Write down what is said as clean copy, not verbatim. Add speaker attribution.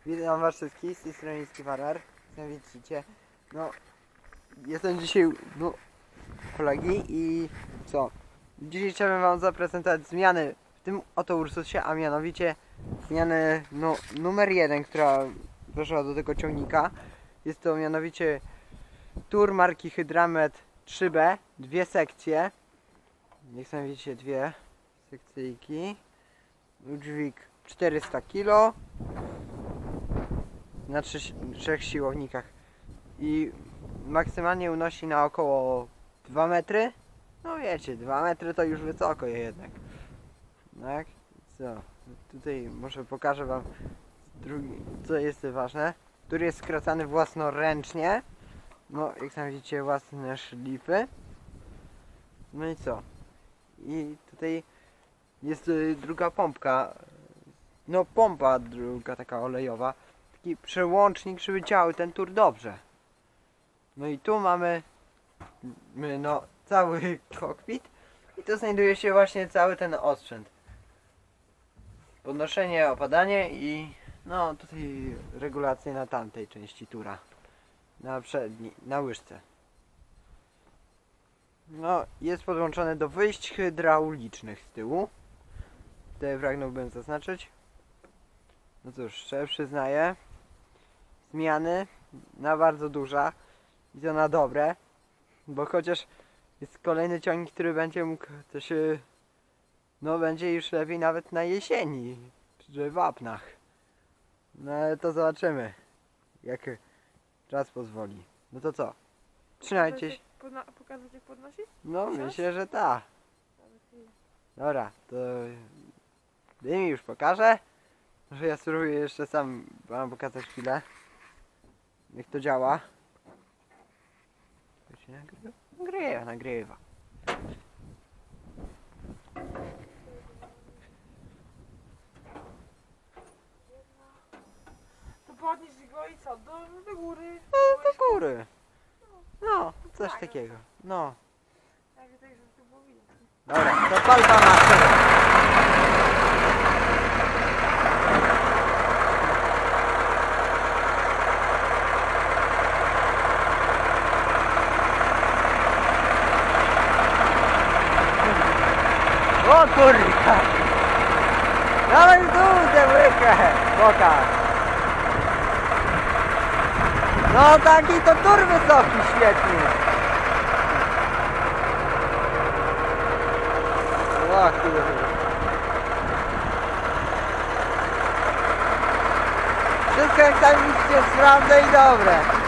Speaker 1: Witam was wszystkich, z tej strony Niski Farmer. Jak widzicie, no jestem dzisiaj kolegi i co? Dzisiaj chciałem wam zaprezentować zmiany w tym oto Ursusie, a mianowicie zmiany numer 1, która weszła do tego ciągnika. Jest to mianowicie tur marki Hydramet 3B, dwie sekcje. Jak sami widzicie, dwie sekcyjki. Dźwig 400 kg na trzech siłownikach i maksymalnie unosi na około 2 metry. No wiecie, 2 metry to już wysoko jednak. Tak? Co? Tutaj może pokażę wam co jest ważne. Który jest skracany własnoręcznie. No jak sami widzicie, własne szlify. No i co? I tutaj jest druga pompka. No pompa druga taka olejowa. Taki przełącznik, żeby działał ten tur dobrze. No i tu mamy cały kokpit i tu znajduje się właśnie cały ten osprzęt. Podnoszenie, opadanie i no tutaj regulacje na tamtej części tura. Na przedniej, na łyżce. No jest podłączone do wyjść hydraulicznych z tyłu. Tutaj pragnąłbym zaznaczyć. No cóż, szczerze przyznaję, zmiany na bardzo duża i to na dobre, bo chociaż jest kolejny ciągnik, który będzie mógł też, będzie już lepiej nawet na jesieni, przy wapnach. No ale to zobaczymy, jak czas pozwoli. No to co? Trzymajcie się.
Speaker 2: Pokazać jak podnosi?
Speaker 1: No myślę, że tak. Dobra, to mi już pokażę. Może ja spróbuję jeszcze sam wam pokazać chwilę, jak to działa. To się nagrywa. Nagrywa.
Speaker 2: To podnieś go i co? Do góry?
Speaker 1: No, do góry. No, coś takiego. No. Dobra, to palpa na O kurwa! Dawaj w dół tę łykę! Pokaż! No taki to tur wysoki, świetnie! O kurwa! Wszystko jak tam widzicie sprawne i dobre!